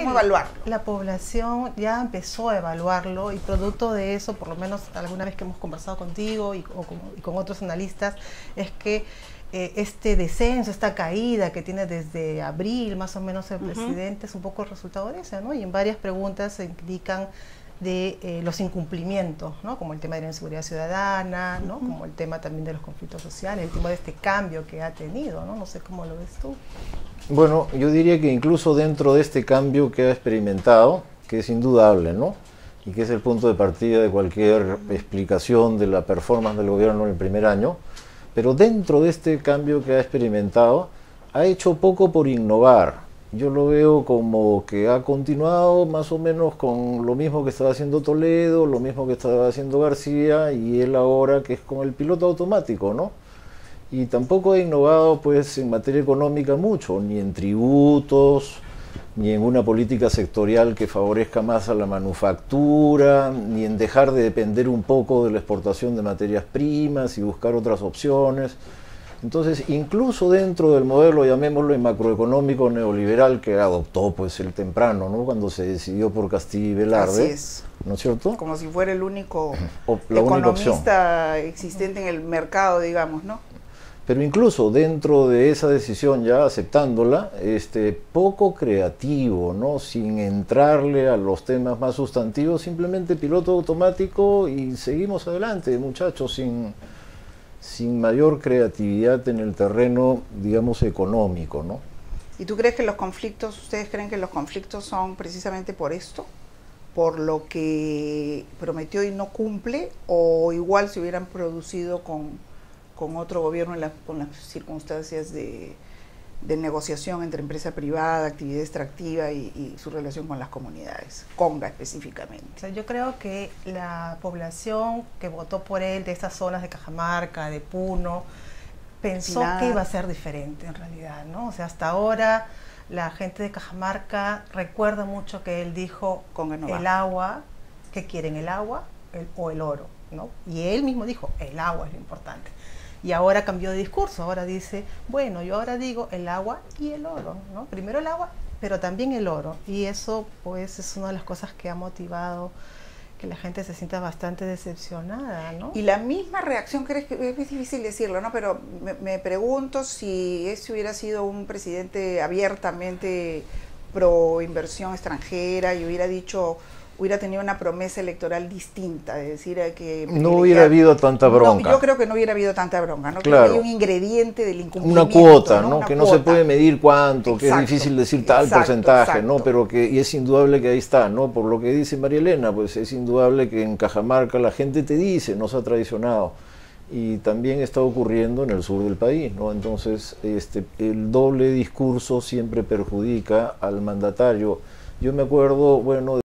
¿Cómo evaluarlo? La población ya empezó a evaluarlo y producto de eso, por lo menos alguna vez que hemos conversado contigo y con otros analistas, es que este descenso, esta caída que tiene desde abril más o menos el presidente es un poco el resultado de eso, ¿no? Y en varias preguntas se indican de los incumplimientos, ¿no? Como el tema de la inseguridad ciudadana, ¿no? Como el tema también de los conflictos sociales, el tema de este cambio que ha tenido, ¿no? No sé cómo lo ves tú. Bueno, yo diría que incluso dentro de este cambio que ha experimentado, que es indudable, ¿no? Y que es el punto de partida de cualquier explicación de la performance del gobierno en el primer año, pero dentro de este cambio que ha experimentado, ha hecho poco por innovar. Yo lo veo como que ha continuado más o menos con lo mismo que estaba haciendo Toledo, lo mismo que estaba haciendo García, y él ahora que es con el piloto automático, ¿no? Y tampoco ha innovado pues en materia económica mucho, ni en tributos, ni en una política sectorial que favorezca más a la manufactura, ni en dejar de depender un poco de la exportación de materias primas y buscar otras opciones. Entonces, incluso dentro del modelo, llamémoslo macroeconómico neoliberal que adoptó pues el temprano, ¿no? Cuando se decidió por Castilla y Velarde, Así es. ¿no es cierto? Como si fuera el único la economista existente en el mercado, digamos, ¿no? Pero incluso dentro de esa decisión, ya aceptándola, poco creativo, ¿no? Sin entrarle a los temas más sustantivos, simplemente piloto automático y seguimos adelante, muchachos, sin mayor creatividad en el terreno, digamos, económico, ¿no? ¿Y tú crees que los conflictos, ustedes creen que los conflictos son precisamente por esto? ¿Por lo que prometió y no cumple? ¿O igual se hubieran producido con otro gobierno con las circunstancias de negociación entre empresa privada, actividad extractiva y su relación con las comunidades, Conga específicamente? O sea, yo creo que la población que votó por él de estas zonas de Cajamarca, de Puno, pensó que iba a ser diferente en realidad, ¿no? O sea, hasta ahora la gente de Cajamarca recuerda mucho que él dijo el agua, ¿qué quieren? ¿El agua o el oro? ¿No? Y él mismo dijo, el agua es lo importante. Y ahora cambió de discurso, ahora dice, bueno, yo ahora digo el agua y el oro, ¿no? Primero el agua, pero también el oro. Y eso, pues, es una de las cosas que ha motivado que la gente se sienta bastante decepcionada, ¿no? Y la misma reacción, crees que es difícil decirlo, ¿no? Pero me pregunto si ese hubiera sido un presidente abiertamente pro inversión extranjera y hubiera tenido una promesa electoral distinta, es decir, que no hubiera habido tanta bronca. No, yo creo que no hubiera habido tanta bronca, ¿no? Claro. Creo que hay un ingrediente del incumplimiento. Una cuota, ¿no? Una que cuota. No se puede medir cuánto, exacto, que es difícil decir tal porcentaje, exacto. ¿no? Pero y es indudable que ahí está, ¿no? Por lo que dice María Elena, pues es indudable que en Cajamarca la gente te dice, nos ha traicionado. Y también está ocurriendo en el sur del país, ¿no? Entonces, el doble discurso siempre perjudica al mandatario. Yo me acuerdo, bueno,